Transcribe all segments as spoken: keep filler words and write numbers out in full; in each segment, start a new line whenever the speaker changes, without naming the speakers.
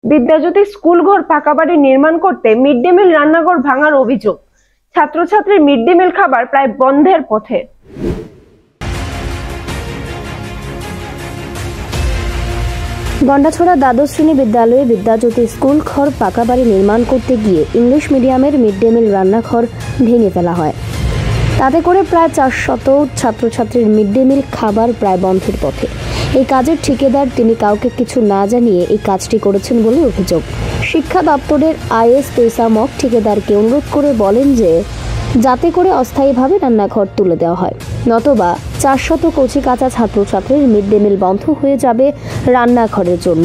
Vidyajyoti school ঘর পাকা বাড়ি নির্মাণ করতে মিড ডে মিল রান্নাঘর ভাঙার অভিযোগ। ছাত্রছাত্রীর মিড ডে মিল খাবার প্রায় বন্ধের পথে।
গন্ডাছড়া দ্বাদশ শ্রেণী বিদ্যালয়ে বিদ্যাজ্যোতি স্কুল ঘর পাকা বাড়ি নির্মাণ করতে গিয়ে ইংলিশ মিডিয়ামের মিড ডে মিল রান্নাঘর ভেঙে ফেলা হয়। তাতে করে প্রায় চারশত ছাত্রছাত্রীর মিড ডে মিল খাবার প্রায় বন্ধের পথে। এই কাজের ঠিকাদার তিনি কাউকে কিছু না জানিয়ে এই কাজটি করেছেন বলে অভিযোগ। শিক্ষা দপ্তরের আইএস তেসামক ঠিকাদারকে অনুরোধ করে বলেন যে যাতে করে অস্থায়ীভাবে রান্নাঘর তুলে দেওয়া হয়, নতবা চারশত কচি কাঁচা ছাত্রছাত্রীর মিড ডে মিল বন্ধ হয়ে যাবে রান্নাঘরের জন্য।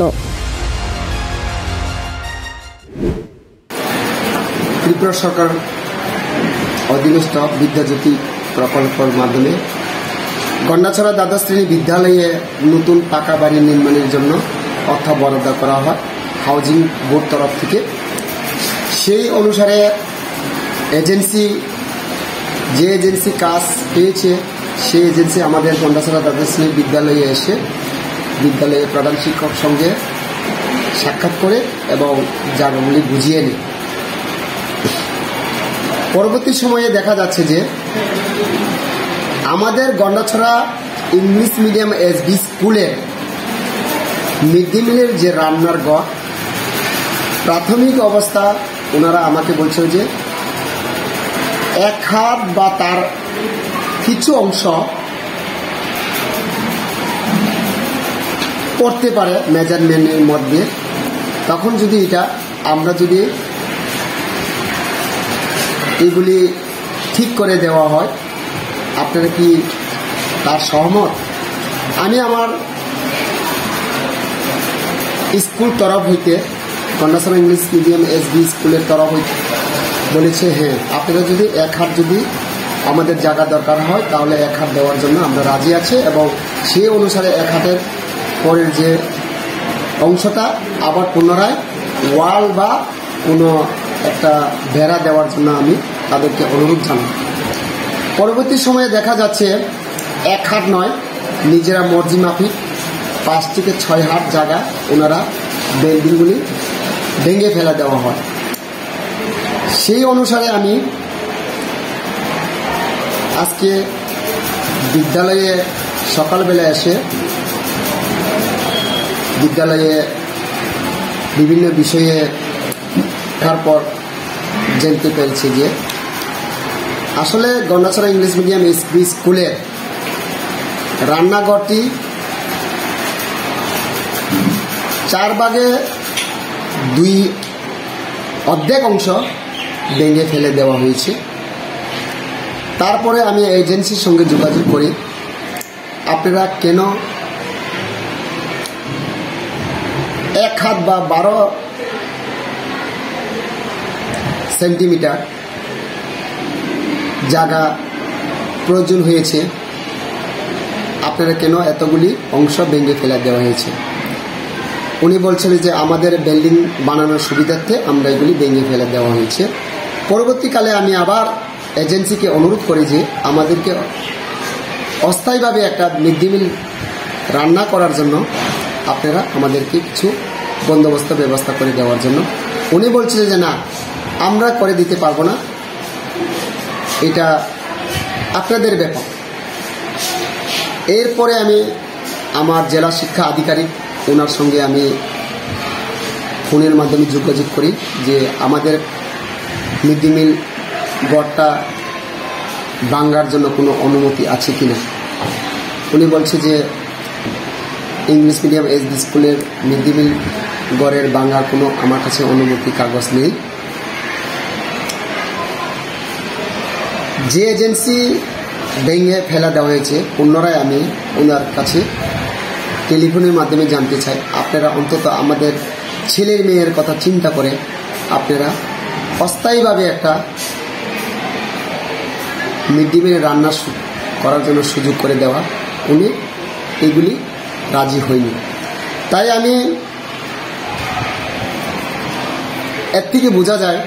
ত্রিপুরা সরকার অধীনস্থ বিদ্যাজ্যোতি প্রকল্পের মাধ্যমে গন্ডাছড়া দ্বাদশ শ্রেণী বিদ্যালয়ে নতুন পাকা বাড়ি নির্মাণের জন্য অর্থ বরাদ্দ করা হয় হাউজিং বোর্ড তরফ থেকে। সেই অনুসারে এজেন্সি যে এজেন্সি কাজ পেয়েছে সেই এজেন্সি আমাদের গন্ডাছড়া দ্বাদশ শ্রেণী বিদ্যালয়ে এসে বিদ্যালয়ে প্রধান শিক্ষক সঙ্গে সাক্ষাৎ করে এবং জায়গাগুলি বুঝিয়ে নেয়। পরবর্তী সময়ে দেখা যাচ্ছে যে আমাদের গন্ডাছড়া ইংলিশ মিডিয়াম এসবি স্কুলের মিড ডে মিলের যে রান্নার ঘর, প্রাথমিক অবস্থা ওনারা আমাকে বলছে যে এক হাত বা তার কিছু অংশ পড়তে পারে মেজারমেন্টের মধ্যে। তখন যদি এটা আমরা যদি এগুলি ঠিক করে দেওয়া হয়, আপনারা কি তার সহমত? আমি আমার স্কুল তরফ হইতে গন্ডাছড়া ইংলিশ মিডিয়াম এসবি স্কুলের তরফ হইতে বলেছে হ্যাঁ, আপনারা যদি এক হাত যদি আমাদের জায়গা দরকার হয় তাহলে এক হাত দেওয়ার জন্য আমরা রাজি আছি, এবং সেই অনুসারে এক হাতের পরের যে অংশটা আবার পুনরায় ওয়াল বা কোনো একটা বেড়া দেওয়ার জন্য আমি তাদেরকে অনুরোধ জানাই। পরবর্তী সময়ে দেখা যাচ্ছে এক হাত নয়, নিজেরা মর্জি মাফিক পাঁচ থেকে ছয় হাত জায়গা ওনারা বিল্ডিংগুলি ভেঙে ফেলে দেওয়া হয়। সেই অনুসারে আমি আজকে বিদ্যালয়ে সকালবেলা এসে বিদ্যালয়ে বিভিন্ন বিষয়ে তারপর জানতে পেরেছি যে আসলে গন্ডাছড়া ইংলিশ মিডিয়াম এসবি স্কুলের রান্নাঘরটি চার ভাগে দুই অর্ধেক অংশ ভেঙে ফেলে দেওয়া হয়েছে। তারপরে আমি এজেন্সির সঙ্গে যোগাযোগ করি, আপনারা কেন এক হাত বা বারো সেন্টিমিটার জায়গা প্রয়োজন হয়েছে, আপনারা কেন এতগুলি অংশ ভেঙে ফেলে দেওয়া হয়েছে? উনি বলছিলেন যে আমাদের বিল্ডিং বানানোর সুবিধার্থে আমরা এগুলি ভেঙে ফেলে দেওয়া হয়েছে। পরবর্তীকালে আমি আবার এজেন্সিকে অনুরোধ করি যে আমাদেরকে অস্থায়ীভাবে একটা মিড ডে মিল রান্না করার জন্য আপনারা আমাদেরকে কিছু বন্দোবস্ত ব্যবস্থা করে দেওয়ার জন্য। উনি বলছিলেন যে না, আমরা করে দিতে পারবো না, এটা আপনাদের ব্যাপার। এরপরে আমি আমার জেলা শিক্ষা আধিকারিক ওনার সঙ্গে আমি ফোনের মাধ্যমে যোগাযোগ করি যে আমাদের মিড ডে মিল ঘরটা ভাঙার জন্য কোনো অনুমতি আছে কিনা। উনি বলছে যে ইংলিশ মিডিয়াম এসবি স্কুলের মিড ডে মিল ঘরের ভাঙার কোনো আমার কাছে অনুমতি কাগজ নেই। যে এজেন্সি ভেঙে ফেলা দেওয়া হয়েছে পুনরায় আমি ওনার কাছে টেলিফোনের মাধ্যমে জানতে চাই, আপনারা অন্তত আমাদের ছেলের মেয়ের কথা চিন্তা করে আপনারা অস্থায়ীভাবে একটা মিড ডে মিল রান্না করার জন্য সুযোগ করে দেওয়া। উনি এগুলি রাজি হয়নি। তাই আমি এর থেকে বোঝা যায়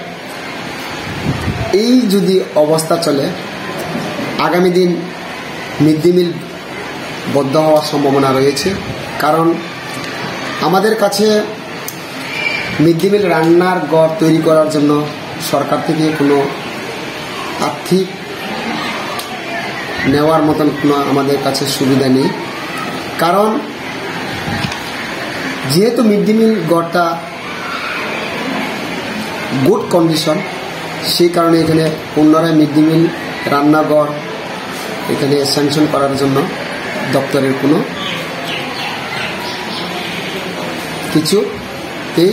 এই যদি অবস্থা চলে আগামী দিন মিড ডে মিল বন্ধ হওয়ার সম্ভাবনা রয়েছে। কারণ আমাদের কাছে মিড ডে মিল রান্নার ঘর তৈরি করার জন্য সরকার থেকে কোনো আর্থিক নেওয়ার মতন কোনো আমাদের কাছে সুবিধা নেই। কারণ যেহেতু মিড ডে মিল ঘরটা গুড কন্ডিশন, সেই কারণে এখানে পুনরায় মিড ডে মিল রান্নাঘর এখানে স্যাংশন করার জন্য দপ্তরের কোনো কিছু এই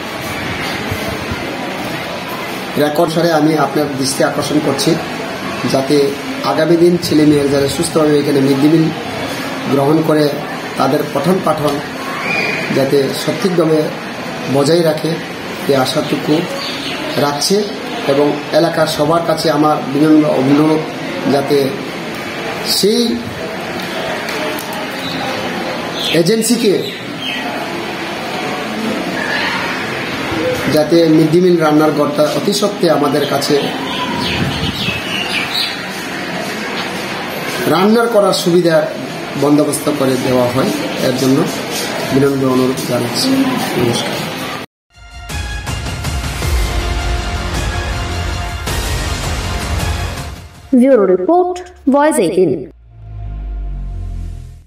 রেকর্ড সারে আমি আপনার দৃষ্টি আকর্ষণ করছি, যাতে আগামী দিন ছেলে মেয়ের যারা সুস্থভাবে এখানে মিড ডে মিল গ্রহণ করে তাদের পঠন পাঠন যাতে সঠিকভাবে বজায় রাখে এই আশাটুকু রাখছে। এবং এলাকার সবার কাছে আমার বিনম্র অনুরোধ যাতে সেই এজেন্সিকে যাতে মিড ডে মিল রান্নার ঘরটা অতি সত্ত্বে আমাদের কাছে রান্নার করার সুবিধার বন্দোবস্ত করে দেওয়া হয়, এর জন্য বিনম্র অনুরোধ জানাচ্ছি। নমস্কার।
Bureau report, voice eighteen.